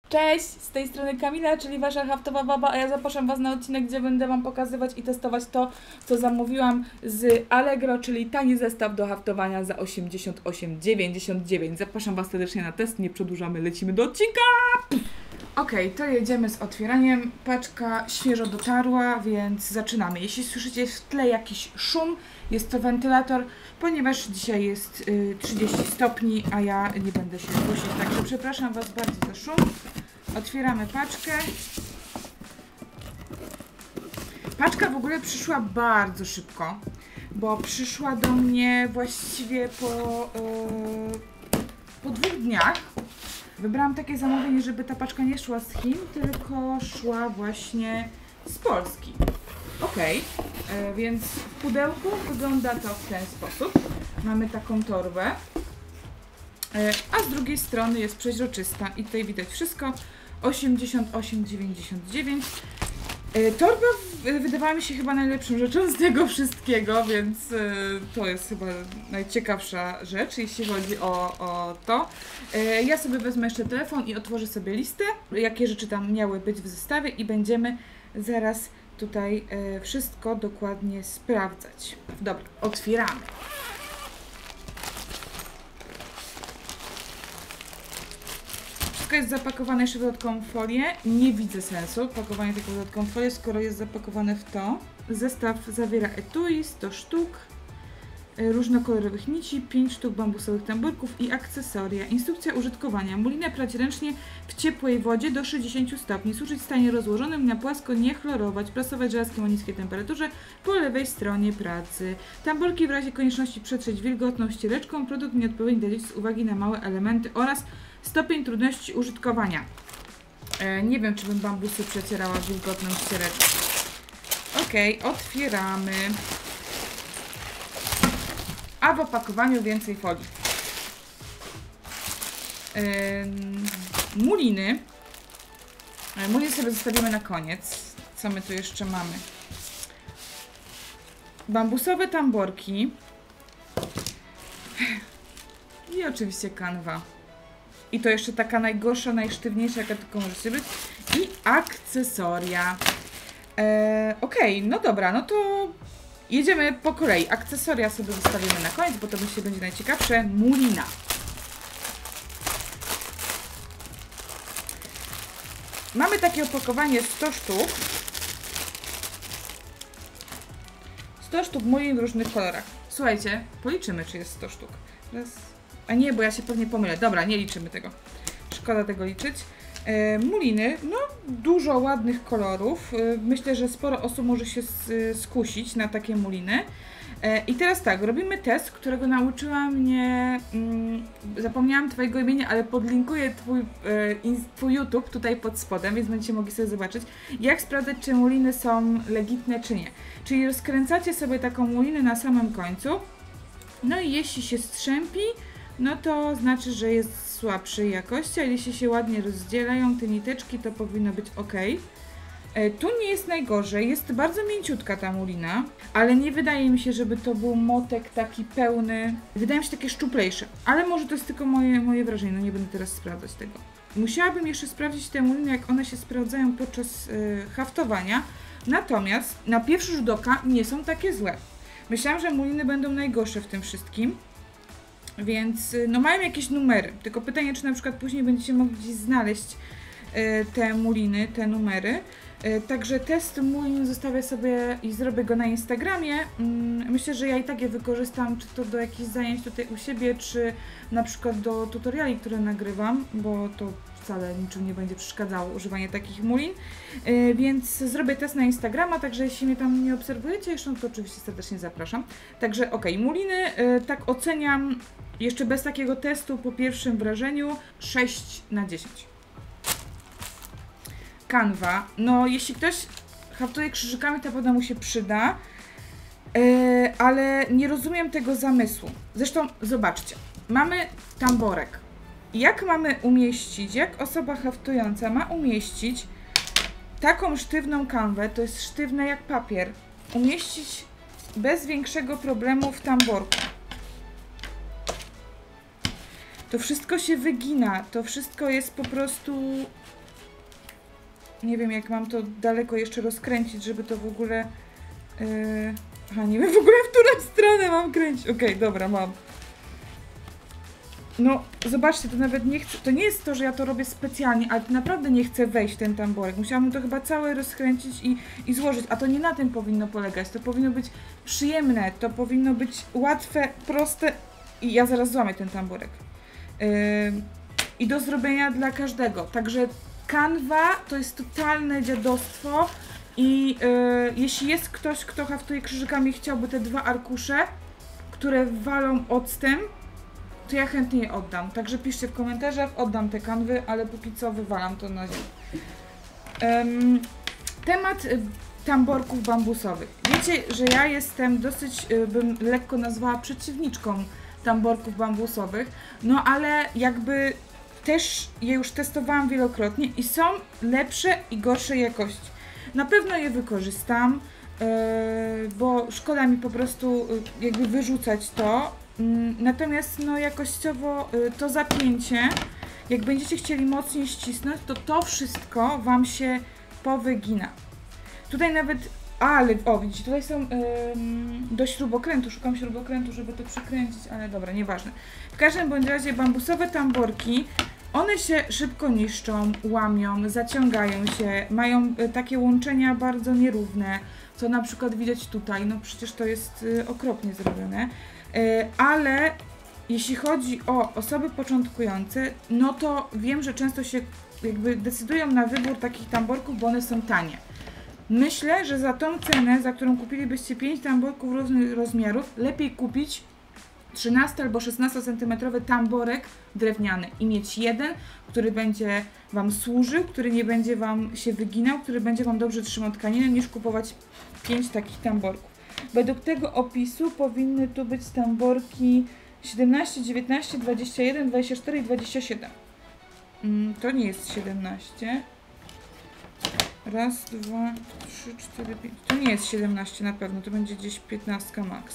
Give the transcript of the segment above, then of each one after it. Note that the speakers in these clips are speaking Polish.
Cześć, z tej strony Kamila, czyli wasza haftowa baba, a ja zapraszam was na odcinek, gdzie będę wam pokazywać i testować to, co zamówiłam z Allegro, czyli tani zestaw do haftowania za 88,99. Zapraszam was serdecznie na test, nie przedłużamy, lecimy do odcinka! Okej, to jedziemy z otwieraniem. Paczka świeżo dotarła, więc zaczynamy. Jeśli słyszycie w tle jakiś szum, jest to wentylator, ponieważ dzisiaj jest 30 stopni, a ja nie będę się dusić, także przepraszam was bardzo za szum. Otwieramy paczkę. Paczka w ogóle przyszła bardzo szybko, bo przyszła do mnie właściwie po 2 dniach. Wybrałam takie zamówienie, żeby ta paczka nie szła z Chin, tylko szła właśnie z Polski. Okej, więc w pudełku wygląda to w ten sposób. Mamy taką torbę, a z drugiej strony jest przeźroczysta i tutaj widać wszystko. 88,99. Torba wydawała mi się chyba najlepszą rzeczą z tego wszystkiego, więc to jest chyba najciekawsza rzecz, jeśli chodzi o to. Ja sobie wezmę jeszcze telefon i otworzę sobie listę, jakie rzeczy tam miały być w zestawie i będziemy zaraz tutaj wszystko dokładnie sprawdzać. Dobra, otwieramy. Wszystko jest zapakowane jeszcze w dodatkową folię. Nie widzę sensu pakowania tego w dodatkową folię, skoro jest zapakowane w to. Zestaw zawiera etui, 100 sztuk, różnokolorowych nici, 5 sztuk bambusowych tamburków i akcesoria. Instrukcja użytkowania. Mulinę prać ręcznie w ciepłej wodzie do 60 stopni. Suszyć w stanie rozłożonym, na płasko nie chlorować. Prasować żelazkiem o niskiej temperaturze po lewej stronie pracy. Tamburki w razie konieczności przetrzeć wilgotną ściereczką. Produkt nieodpowiedni dla dzieci z uwagi na małe elementy oraz stopień trudności użytkowania. Nie wiem, czy bym bambusy przecierała wilgotną ściereczką. Okej, otwieramy. A w opakowaniu więcej folii. Muliny. Muliny sobie zostawimy na koniec. Co my tu jeszcze mamy? Bambusowe tamborki. I oczywiście kanwa. I to jeszcze taka najgorsza, najsztywniejsza, jaka tylko może być. I akcesoria. Okej, no dobra, no to jedziemy po kolei. Akcesoria sobie zostawimy na koniec, bo to myślę będzie najciekawsze. Mulina. Mamy takie opakowanie 100 sztuk. 100 sztuk mulin w różnych kolorach. Słuchajcie, policzymy, czy jest 100 sztuk. Raz. A nie, bo ja się pewnie pomylę. Dobra, nie liczymy tego. Szkoda tego liczyć. Muliny, no dużo ładnych kolorów. Myślę, że sporo osób może się skusić na takie muliny. I teraz tak, robimy test, którego nauczyła mnie, zapomniałam twojego imienia, ale podlinkuję twój YouTube tutaj pod spodem, więc będziecie mogli sobie zobaczyć, jak sprawdzać, czy muliny są legitne, czy nie. Czyli rozkręcacie sobie taką mulinę na samym końcu, no i jeśli się strzępi, no to znaczy, że jest słabszej jakości, a jeśli się ładnie rozdzielają te niteczki, to powinno być ok. Tu nie jest najgorzej, jest bardzo mięciutka ta mulina, ale nie wydaje mi się, żeby to był motek taki pełny. Wydaje mi się takie szczuplejsze, ale może to jest tylko moje wrażenie, no nie będę teraz sprawdzać tego. Musiałabym jeszcze sprawdzić te muliny, jak one się sprawdzają podczas haftowania, natomiast na pierwszy rzut oka nie są takie złe. Myślałam, że muliny będą najgorsze w tym wszystkim. Więc no mają jakieś numery, tylko pytanie, czy na przykład później będziecie mogli gdzieś znaleźć te muliny, te numery. Także test mulin zostawię sobie i zrobię go na Instagramie. Myślę, że ja i tak je wykorzystam, czy to do jakichś zajęć tutaj u siebie, czy na przykład do tutoriali, które nagrywam, bo to wcale niczym nie będzie przeszkadzało używanie takich mulin. Więc zrobię test na Instagrama, także jeśli mnie tam nie obserwujecie jeszcze, no to oczywiście serdecznie zapraszam. Także okej, muliny tak oceniam jeszcze bez takiego testu po pierwszym wrażeniu 6 na 10. Kanwa, no jeśli ktoś haftuje krzyżykami, to pewno mu się przyda, ale nie rozumiem tego zamysłu. Zresztą zobaczcie, mamy tamborek. Jak mamy umieścić, jak osoba haftująca ma umieścić taką sztywną kanwę, to jest sztywne jak papier, umieścić bez większego problemu w tamborku? To wszystko się wygina, to wszystko jest po prostu Nie wiem, jak mam to daleko jeszcze rozkręcić, żeby to w ogóle... Aha, nie wiem w ogóle, w którą stronę mam kręcić. Okej, dobra, mam. No, zobaczcie, to nawet nie chcę... To nie jest to, że ja to robię specjalnie, ale to naprawdę nie chcę wejść w ten tamborek. Musiałabym to chyba całe rozkręcić i złożyć, a to nie na tym powinno polegać. To powinno być przyjemne, to powinno być łatwe, proste i ja zaraz złamię ten tamborek. I do zrobienia dla każdego. Także Canva to jest totalne dziadostwo i jeśli jest ktoś, kto haftuje krzyżykami i chciałby te 2 arkusze, które walą octem, to ja chętnie je oddam. Także piszcie w komentarzach, oddam te kanwy, ale póki co wywalam to na ziemię. Temat tamborków bambusowych. Wiecie, że ja jestem dosyć, bym lekko nazwała przeciwniczką tamborków bambusowych, no ale jakby też je już testowałam wielokrotnie i są lepsze i gorsze jakości. Na pewno je wykorzystam, bo szkoda mi po prostu jakby wyrzucać to. Natomiast no jakościowo to zapięcie, jak będziecie chcieli mocniej ścisnąć, to to wszystko Wam się powygina. Tutaj nawet, ale o widzicie, tutaj są do śrubokrętu, szukam śrubokrętu, żeby to przykręcić, ale dobra, nieważne. W każdym bądź razie bambusowe tamborki, one się szybko niszczą, łamią, zaciągają się, mają takie łączenia bardzo nierówne, co na przykład widać tutaj, no przecież to jest okropnie zrobione. Ale jeśli chodzi o osoby początkujące, no to wiem, że często się jakby decydują na wybór takich tamborków, bo one są tanie. Myślę, że za tą cenę, za którą kupilibyście 5 tamborków różnych rozmiarów, lepiej kupić 13 albo 16 cm tamborek drewniany i mieć jeden, który będzie Wam służył, który nie będzie Wam się wyginał, który będzie Wam dobrze trzymał tkaninę, niż kupować 5 takich tamborków. Według tego opisu powinny tu być tamborki 17, 19, 21, 24 i 27. To nie jest 17. Raz, 2, 3, 4, 5. To nie jest 17 na pewno, to będzie gdzieś 15 max.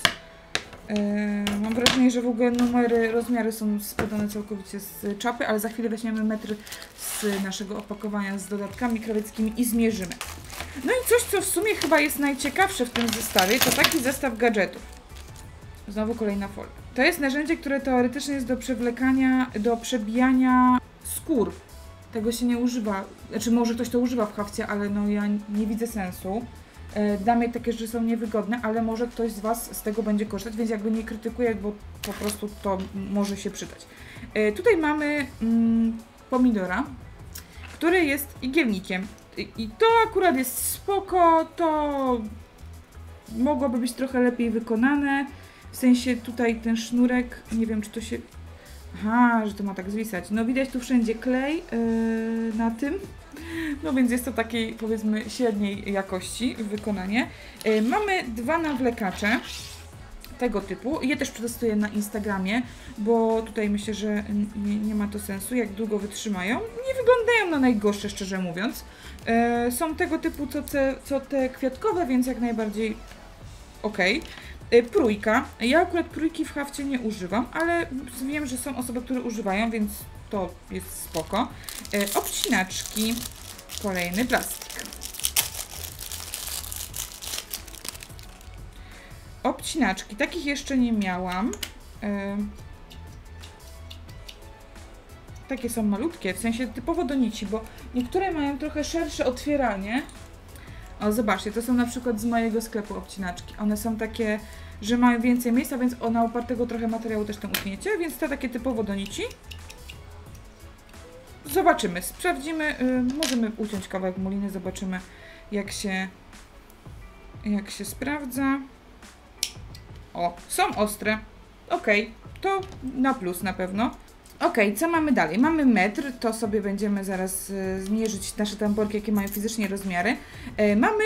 Mam wrażenie, że w ogóle rozmiary są podane całkowicie z czapy, ale za chwilę weźmiemy metr z naszego opakowania z dodatkami krawieckimi i zmierzymy. No i coś, co w sumie chyba jest najciekawsze w tym zestawie, to taki zestaw gadżetów. Znowu kolejna folia. To jest narzędzie, które teoretycznie jest do przewlekania, do przebijania skór. Tego się nie używa, znaczy może ktoś to używa w hafcie, ale no ja nie widzę sensu. Dla mnie takie rzeczy są niewygodne, ale może ktoś z Was z tego będzie korzystać, więc jakby nie krytykuję, bo po prostu to może się przydać. Tutaj mamy pomidora, który jest igielnikiem. I to akurat jest spoko, to mogłoby być trochę lepiej wykonane. W sensie tutaj ten sznurek, nie wiem czy to się... Aha, że to ma tak zwisać. No widać tu wszędzie klej na tym. No więc jest to takiej powiedzmy średniej jakości wykonanie. Mamy 2 nawlekacze tego typu. Je też przetestuję na Instagramie, bo tutaj myślę, że nie ma to sensu, jak długo wytrzymają. Nie wyglądają na najgorsze, szczerze mówiąc. Są tego typu co te kwiatkowe, więc jak najbardziej ok. Prójka. Ja akurat prójki w hafcie nie używam, ale wiem, że są osoby, które używają, więc to jest spoko. Obcinaczki. Kolejny plastik. Obcinaczki. Takich jeszcze nie miałam. Takie są malutkie, w sensie typowo do nici, bo niektóre mają trochę szersze otwieranie. O, zobaczcie, to są na przykład z mojego sklepu obcinaczki. One są takie, że mają więcej miejsca, więc na opartego trochę materiału też tam utniecie, więc to takie typowo do nici. Zobaczymy, sprawdzimy, możemy uciąć kawałek muliny, zobaczymy jak się sprawdza. O, są ostre. Ok, to na plus na pewno. Ok, co mamy dalej? Mamy metr, to sobie będziemy zaraz zmierzyć nasze tamborki, jakie mają fizycznie rozmiary. Mamy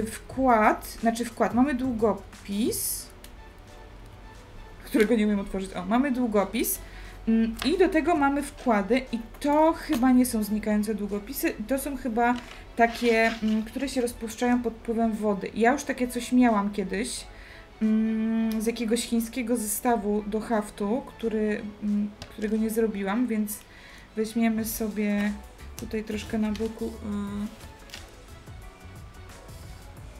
mamy długopis, którego nie umiem otworzyć. O, mamy długopis i do tego mamy wkłady i to chyba nie są znikające długopisy, to są chyba takie, które się rozpuszczają pod wpływem wody. Ja już takie coś miałam kiedyś z jakiegoś chińskiego zestawu do haftu, którego nie zrobiłam, więc weźmiemy sobie tutaj troszkę na boku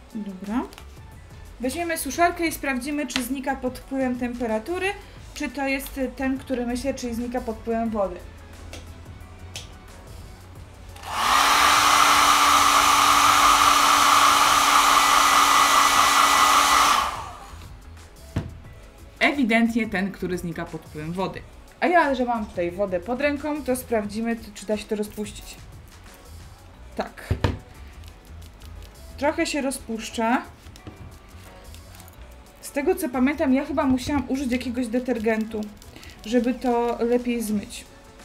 Dobra. Weźmiemy suszarkę i sprawdzimy, czy znika pod wpływem temperatury, czy to jest ten, który myślę, czyli znika pod wpływem wody. Ewidentnie ten, który znika pod wpływem wody. A ja, że mam tutaj wodę pod ręką, to sprawdzimy, czy da się to rozpuścić. Tak. Trochę się rozpuszcza. Z tego co pamiętam, ja chyba musiałam użyć jakiegoś detergentu, żeby to lepiej zmyć.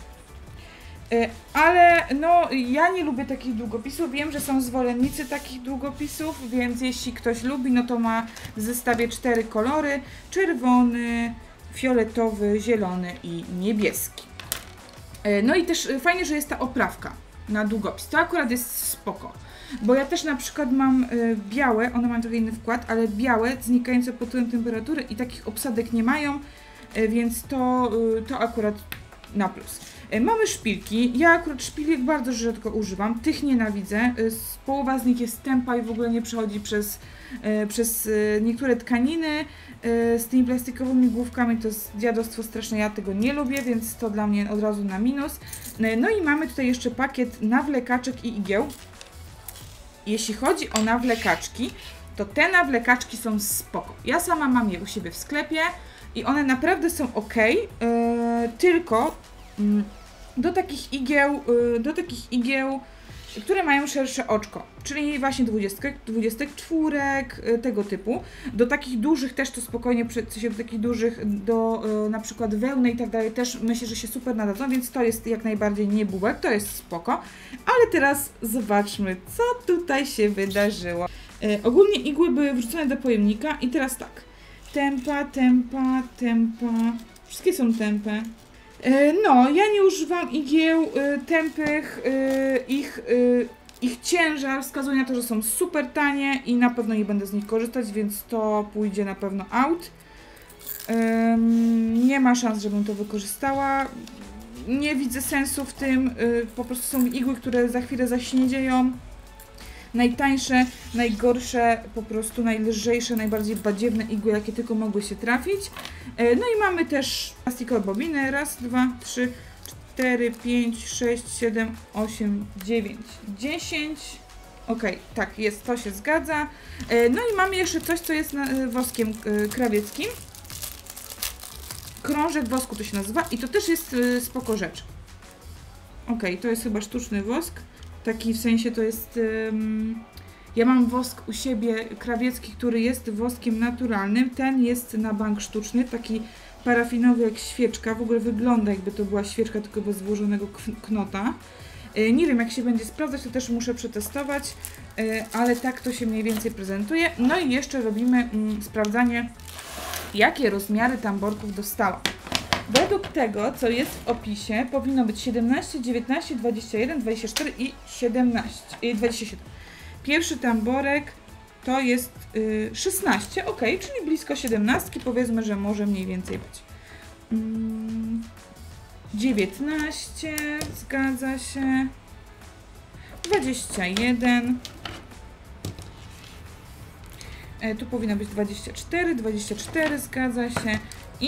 Ale no, ja nie lubię takich długopisów. Wiem, że są zwolennicy takich długopisów, więc jeśli ktoś lubi, no to ma w zestawie 4 kolory. Czerwony, fioletowy, zielony i niebieski. No i też fajnie, że jest ta oprawka na długopis. To akurat jest spoko. Bo ja też na przykład mam białe, one mają trochę inny wkład, ale białe, znikające pod wpływem temperatury i takich obsadek nie mają, więc to akurat na plus. Mamy szpilki. Ja akurat szpilek bardzo rzadko używam. Tych nienawidzę. Połowa z nich jest tępa i w ogóle nie przechodzi przez niektóre tkaniny. Z tymi plastikowymi główkami to jest dziadostwo straszne. Ja tego nie lubię, więc to dla mnie od razu na minus. No i mamy tutaj jeszcze pakiet nawlekaczek i igieł. Jeśli chodzi o nawlekaczki, to te nawlekaczki są spoko. Ja sama mam je u siebie w sklepie i one naprawdę są ok, tylko do takich igieł, które mają szersze oczko, czyli właśnie 24, tego typu. Do takich dużych też to spokojnie, do takich dużych, do na przykład wełny i tak dalej, też myślę, że się super nadadzą, więc to jest jak najbardziej nie bubek, to jest spoko. Ale teraz zobaczmy, co tutaj się wydarzyło. Ogólnie igły były wrzucone do pojemnika i teraz tak, tempa, wszystkie są tępe. No, ja nie używam igieł tępych, ich ciężar wskazuje na to, że są super tanie i na pewno nie będę z nich korzystać, więc to pójdzie na pewno out. Nie ma szans, żebym to wykorzystała. Nie widzę sensu w tym, po prostu są igły, które za chwilę zaśniedzieją. Najtańsze, najgorsze, po prostu najlżejsze, najbardziej badziewne igły, jakie tylko mogły się trafić. No i mamy też plastikowe bobiny. Raz, 2, 3, 4, 5, 6, 7, 8, 9, 10. Ok, tak, jest, to się zgadza. No i mamy jeszcze coś, co jest woskiem krawieckim. Krążek wosku to się nazywa i to też jest spoko rzecz. Ok, to jest chyba sztuczny wosk. Taki w sensie to jest... ja mam wosk u siebie krawiecki, który jest woskiem naturalnym. Ten jest na bank sztuczny, taki parafinowy jak świeczka. W ogóle wygląda jakby to była świeczka, tylko bez włożonego knota. Nie wiem jak się będzie sprawdzać, to też muszę przetestować, ale tak to się mniej więcej prezentuje. No i jeszcze robimy sprawdzanie, jakie rozmiary tamborków dostałam. Według tego, co jest w opisie, powinno być 17, 19, 21, 24 i 27. Pierwszy tamborek to jest 16, ok, czyli blisko 17, powiedzmy, że może mniej więcej być. 19, zgadza się. 21. Tu powinno być 24, zgadza się. I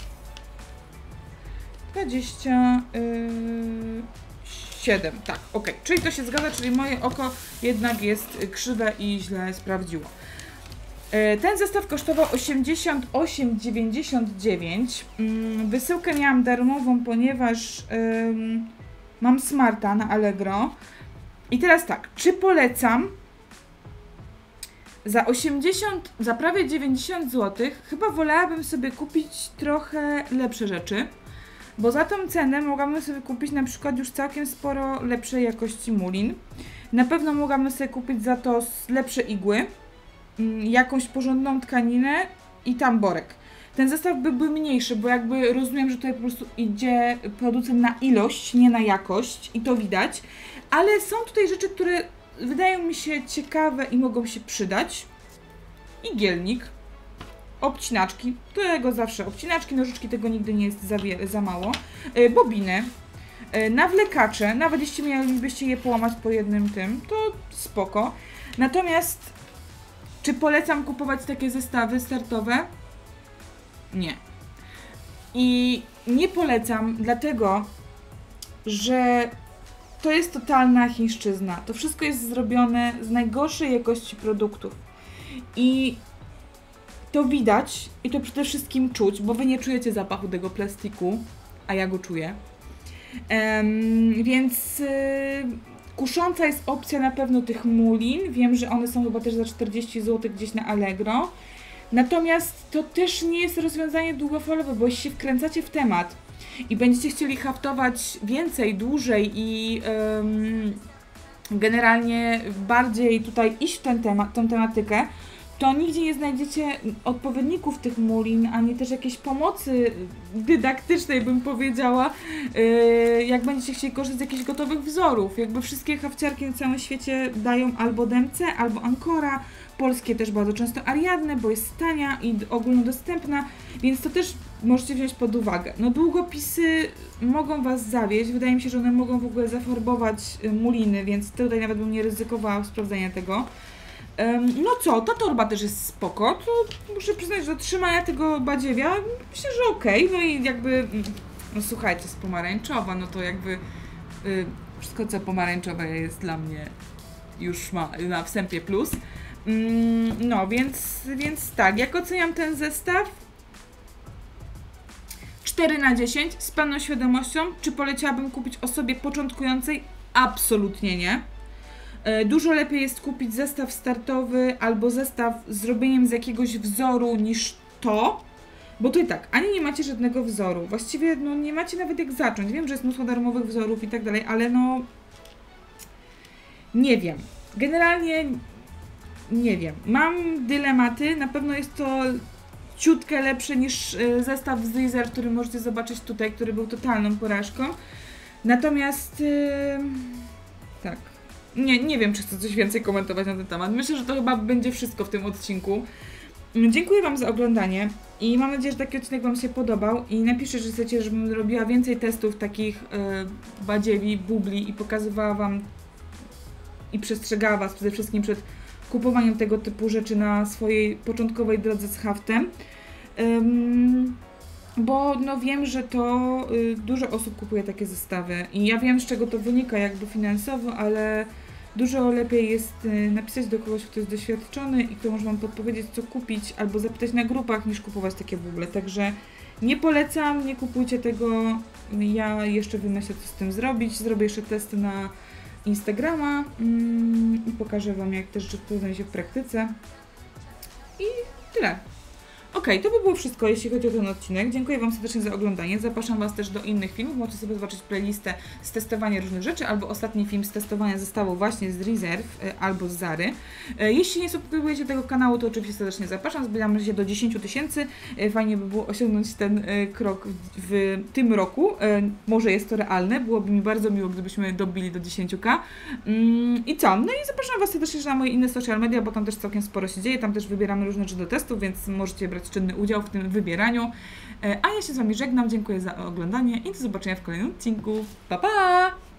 27, tak, ok, czyli to się zgadza, czyli moje oko jednak jest krzywe i źle sprawdziło. Ten zestaw kosztował 88,99. Wysyłkę miałam darmową, ponieważ mam Smarta na Allegro. I teraz tak, czy polecam? Za prawie 90 zł chyba wolałabym sobie kupić trochę lepsze rzeczy. Bo za tą cenę mogłabym sobie kupić na przykład już całkiem sporo lepszej jakości mulin. Na pewno mogłabym sobie kupić za to lepsze igły, jakąś porządną tkaninę i tamborek. Ten zestaw byłby mniejszy, bo jakby rozumiem, że tutaj po prostu idzie producent na ilość, nie na jakość i to widać. Ale są tutaj rzeczy, które wydają mi się ciekawe i mogą się przydać. Igielnik. Obcinaczki, tego zawsze obcinaczki, nożyczki, tego nigdy nie jest za mało. Bobiny, nawlekacze, nawet jeśli mielibyście je połamać po jednym tym, to spoko. Natomiast Czy polecam kupować takie zestawy startowe? Nie. I nie polecam dlatego, że to jest totalna chińszczyzna. To wszystko jest zrobione z najgorszej jakości produktów. I to widać i to przede wszystkim czuć, bo wy nie czujecie zapachu tego plastiku, a ja go czuję. Więc kusząca jest opcja na pewno tych mulin. Wiem, że one są chyba też za 40 zł gdzieś na Allegro. Natomiast to też nie jest rozwiązanie długofalowe, bo jeśli się wkręcacie w temat i będziecie chcieli haftować więcej, dłużej i generalnie bardziej tutaj iść w tę tematykę, to nigdzie nie znajdziecie odpowiedników tych mulin, ani też jakiejś pomocy dydaktycznej, bym powiedziała, jak będziecie chcieli korzystać z jakichś gotowych wzorów. Jakby wszystkie hafciarki na całym świecie dają albo Dempsey, albo Ancora, polskie też bardzo często Ariadne, bo jest tania i ogólnodostępna, więc to też możecie wziąć pod uwagę. No długopisy mogą Was zawieść, wydaje mi się, że one mogą w ogóle zafarbować muliny, więc tutaj nawet bym nie ryzykowała sprawdzenia tego. No co, ta torba też jest spoko, to muszę przyznać, że do trzymania tego badziewia myślę, że okej, no i jakby, no słuchajcie, jest pomarańczowa, no to jakby wszystko co pomarańczowe jest dla mnie już ma na wstępie plus. No, więc tak, jak oceniam ten zestaw? 4/10 z pełną świadomością. Czy poleciłabym kupić osobie początkującej? Absolutnie nie. Dużo lepiej jest kupić zestaw startowy albo zestaw z zrobieniem z jakiegoś wzoru niż to, bo tutaj tak, ani nie macie żadnego wzoru, właściwie no nie macie nawet jak zacząć. Wiem, że jest mnóstwo darmowych wzorów i tak dalej, ale no nie wiem. Generalnie nie wiem. Mam dylematy, na pewno jest to ciutkę lepsze niż zestaw z Deezer, który możecie zobaczyć tutaj, który był totalną porażką. Natomiast tak. Nie wiem, czy chcę coś więcej komentować na ten temat. Myślę, że to chyba będzie wszystko w tym odcinku. Dziękuję Wam za oglądanie i mam nadzieję, że taki odcinek Wam się podobał i napiszcie, że chcecie, żebym robiła więcej testów takich badziewi, bubli i pokazywała Wam i przestrzegała Was przede wszystkim przed kupowaniem tego typu rzeczy na swojej początkowej drodze z haftem. Bo no wiem, że to dużo osób kupuje takie zestawy i ja wiem, z czego to wynika jakby finansowo, ale dużo lepiej jest napisać do kogoś, kto jest doświadczony i kto może Wam podpowiedzieć, co kupić, albo zapytać na grupach, niż kupować takie buble. Także nie polecam, nie kupujcie tego. Ja jeszcze wymyślę, co z tym zrobić. Zrobię jeszcze testy na Instagrama i pokażę Wam, jak te rzeczy sprawdzają się w praktyce. I tyle. Okej, to by było wszystko, jeśli chodzi o ten odcinek. Dziękuję Wam serdecznie za oglądanie. Zapraszam Was też do innych filmów. Możecie sobie zobaczyć playlistę z testowania różnych rzeczy, albo ostatni film z testowania zestawu właśnie z Reserve albo z Zary. Jeśli nie subskrybujecie tego kanału, to oczywiście serdecznie zapraszam. Zbieramy się do 10 000. Fajnie by było osiągnąć ten krok w tym roku. Może jest to realne. Byłoby mi bardzo miło, gdybyśmy dobili do 10K. I co? No i zapraszam Was serdecznie na moje inne social media, bo tam też całkiem sporo się dzieje. Tam też wybieramy różne rzeczy do testów, więc możecie brać czynny udział w tym wybieraniu. A ja się z Wami żegnam, dziękuję za oglądanie i do zobaczenia w kolejnym odcinku. Pa, pa!